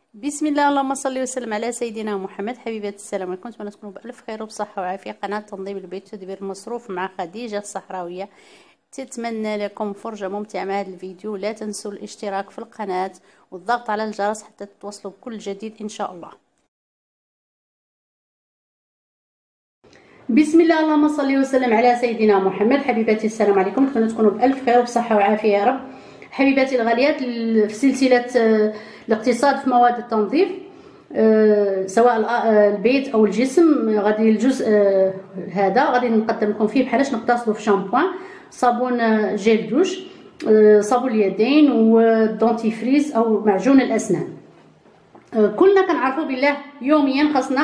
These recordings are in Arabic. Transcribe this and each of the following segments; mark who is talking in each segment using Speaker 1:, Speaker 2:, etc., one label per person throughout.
Speaker 1: بسم الله، اللهم صل وسلم على سيدنا محمد. حبيبات السلام عليكم، نتمنى تكونوا بالف خير وبصحه وعافيه. قناه تنظيم البيت وتدبير المصروف مع خديجه الصحراويه تتمنى لكم فرجه ممتعه مع هذا الفيديو. لا تنسوا الاشتراك في القناه والضغط على الجرس حتى تتوصلوا بكل جديد ان شاء الله. بسم الله، اللهم صل وسلم على سيدنا محمد. حبيباتي السلام عليكم، نتمنى تكونوا بالف خير وبصحه وعافيه يا رب. حبيباتي الغاليات، في سلسله الاقتصاد في مواد التنظيف، سواء البيت او الجسم، غادي الجزء هذا غادي نقدم لكم فيه بحالاش نقتصدوا في شامبوان، صابون جيل دوش، صابون اليدين، والدونتيفريز او معجون الاسنان. كلنا كنعرفوا بالله يوميا خاصنا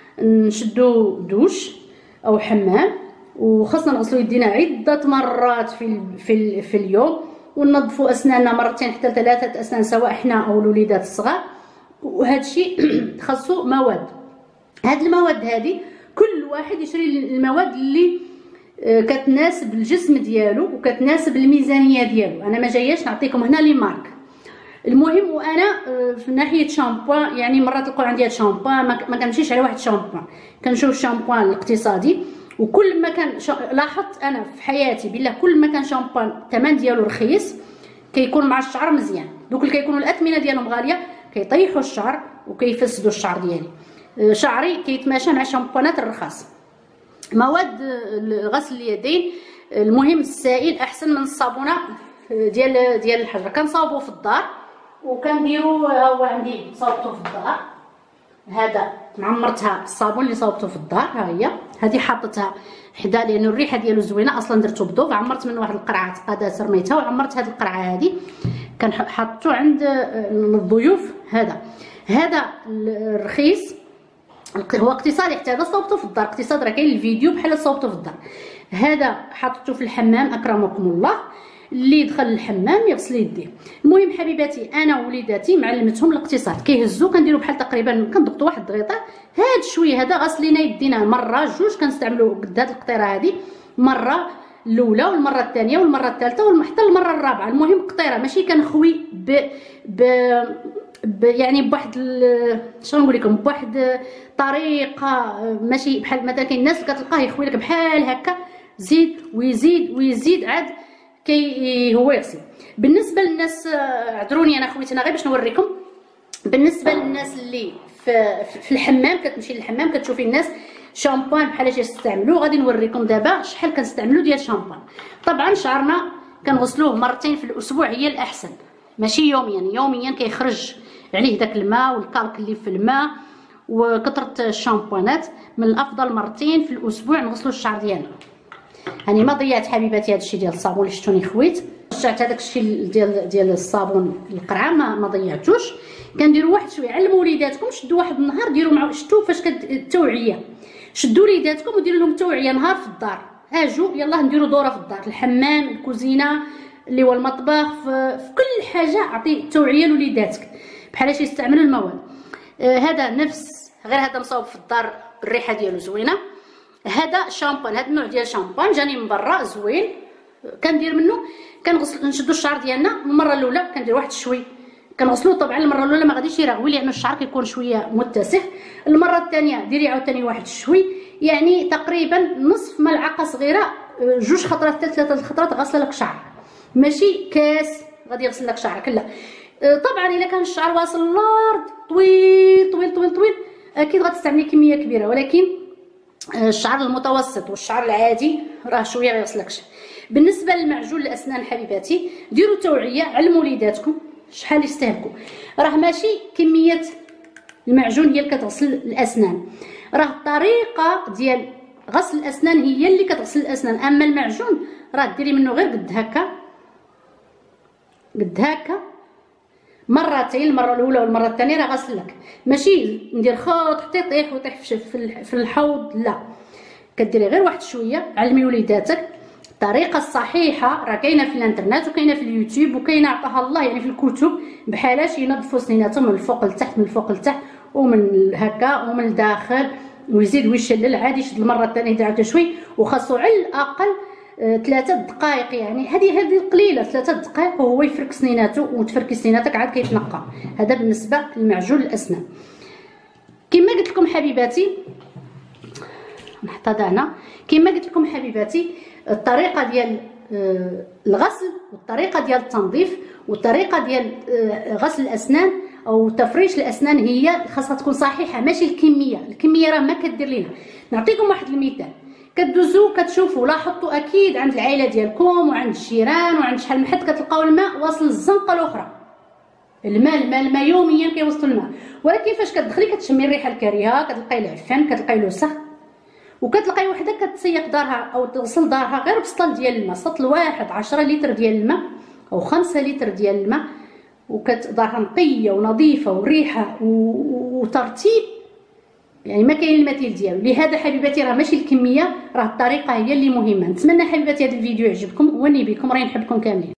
Speaker 1: نشدوا دوش او حمام، وخاصنا نغسلوا يدينا عده مرات في اليوم، وننظفوا اسناننا مرتين حتى ثلاثه اسنان سواء احنا او الوليدات الصغار. وهذا الشيء خاصو مواد. هاد المواد هذه كل واحد يشري المواد اللي كتناسب الجسم ديالو وكتناسب الميزانيه ديالو. انا ما جاياش نعطيكم هنا لي مارك. المهم، وانا في ناحيه شامبوان، يعني مرات تلقاو عندي هاد شامبوان ما كنمشيش على واحد شامبوان، كنشوف الشامبوان الاقتصادي. وكل ما كان لاحظت انا في حياتي بالله، كل ما كان شامبوان الثمن ديالو رخيص كيكون مع الشعر مزيان. دوك اللي كيكونوا الاثمنه ديالهم غاليه كيطيحوا الشعر وكيفسدوا الشعر ديالي. شعري كيتماشى مع الشامبوانات الرخاص. مواد غسل اليدين، المهم السائل احسن من الصابونه ديال الحجر. كنصاوبوا في الدار وكنديروا، هو عندي صاوبته في الدار، هذا معمرتها الصابون اللي صاوبته في الدار، ها هي هذه حطيتها حدا لان الريحه ديالو زوينه. اصلا درتو بضوف، عمرت من واحد القرعه تقادات رميتها، وعمرت هذه القرعه هذه كنحطو عند الضيوف. هذا الرخيص هو اقتصادي، حتى هذا صوبته في الدار اقتصاد، راه كاين الفيديو بحال صوبته في الدار. هذا حطيته في الحمام اكرمكم الله، اللي دخل الحمام يغسل يديه. المهم حبيباتي، انا ووليداتي معلمتهم الاقتصاد، كيهزو كنديروا بحال تقريبا كنضغطوا واحد الضغيطه هاد شويه. هذا غسل لينا يدينا مره جوج، كنستعملوا قد هاد القطيره هذه، مره الاولى والمره الثانيه والمره الثالثه حتى المره الرابعه. المهم قطيره، ماشي كنخوي يعني بواحد شنو نقول لكم، بواحد طريقه، ماشي بحال مثلا كاين الناس كتلقاه يخوي لك بحال هكا، زيد ويزيد ويزيد عاد كي هو يغسل. بالنسبه للناس، عذروني انا خويت انا غير باش نوريكم. بالنسبه للناس اللي في الحمام، كتمشي للحمام كتشوفي الناس شامبوان بحالاش يستعملوه. غادي نوريكم دابا شحال كنستعملوا ديال الشامبوان. طبعا شعرنا كنغسلوه مرتين في الاسبوع هي الاحسن، ماشي يوميا. يوميا كيخرج عليه داك الماء والكالك اللي في الماء وكثره الشامبوانات. من الافضل مرتين في الاسبوع نغسلوا الشعر ديالنا. هاني ما ضيعت حبيباتي هذا الشيء ديال الصابون اللي شفتوني خويت، رجعت هذاك الشيء ديال الصابون القرعه ما ضيعتوش. كنديروا واحد شويه. علموا وليداتكم، شدوا واحد النهار ديروا مع شتو فاش التوعيه، شدوا وليداتكم وديروا لهم توعيه نهار في الدار. اجوا يلاه نديروا دوره في الدار، الحمام، الكوزينه، اللي هو المطبخ، في كل حاجه اعطي توعيه لوليداتك بحالاش يستعملوا المواد. هذا نفس، غير هذا مصاوب في الدار، الريحه ديالو زوينه. هذا شامبوان، هذا النوع ديال الشامبوان جاني من برا زوين، كندير منه. كنغسل نشدو الشعر ديالنا. المره الاولى كندير واحد شوي، كنغسلوه. طبعا المره الاولى ما غاديش يرغوي لان الشعر كيكون شويه متسخ. المره الثانيه ديري عاوتاني واحد شوي، يعني تقريبا نصف ملعقه صغيره، جوج خطرات حتى ثلاثه خطرات غاسله لك شعر، ماشي كاس غادي يغسل لك شعرك، لا. طبعا الا كان الشعر واصل للارض طويل طويل طويل طويل اكيد غتستعملي كميه كبيره، ولكن الشعر المتوسط والشعر العادي راه شويه غيغسلكش. بالنسبه للمعجون الاسنان حبيباتي، ديروا توعيه، علموا وليداتكم شحال يستهلكوا. راه ماشي كميه المعجون هي اللي كتغسل الاسنان، راه الطريقه ديال غسل الاسنان هي اللي كتغسل الاسنان. اما المعجون راه ديري منه غير قد هكا قد هكا مرتين، المره الاولى والمره الثانيه راه غسلك. ماشي ندير خط حتى يطيح ويطيح في الحوض، لا. كديري غير واحد شويه. علمي وليداتك الطريقه الصحيحه، راه كاينه في الانترنت وكاينه في اليوتيوب وكاينه عطاها الله يعني في الكتب، بحالاش ينظفوا سنيناتهم من الفوق لتحت، من الفوق لتحت، ومن هكا ومن الداخل، ويزيد ويشلل عادي. يشد المره الثانيه يدير عاوتاني شوي، وخاصو على الاقل 3 دقائق، يعني هذه قليله، 3 دقائق وهو يفرك سنيناتو وتفركي سنيناتك عاد كيتنقى. هذا بالنسبه لمعجون الاسنان. كما قلت لكم حبيباتي، نحط هذا هنا. كما قلت لكم حبيباتي، الطريقه ديال الغسل والطريقه ديال التنظيف والطريقه ديال غسل الاسنان او تفريش الاسنان هي خاصها تكون صحيحه، ماشي الكميه راه ما كدير لينا. نعطيكم واحد المثال، كدوزو كتشوفوا لاحظتوا اكيد عند العائله ديالكم وعند الجيران وعند شحال من حد كتلقاو الماء واصل للزنقه الاخرى، الماء يوميا كيوصلوا الماء، ولكن فاش كتدخلي كتشمي الريحه الكريهه، كتلقاي العفان، كتلقاي الوسخ، وكتلقاي وحده كتسيق دارها او تغسل دارها غير بسطل ديال الماء، سطل واحد 10 لتر ديال الماء او 5 لتر ديال الماء، دارها نقيه ونظيفه وريحه وترتيب، يعني ما كاين المثيل ديالو. لهذا حبيباتي راه ماشي الكميه، راه الطريقه هي اللي مهمه. نتمنى حبيباتي هذا الفيديو يعجبكم، وني بكم، راني نحبكم كاملين.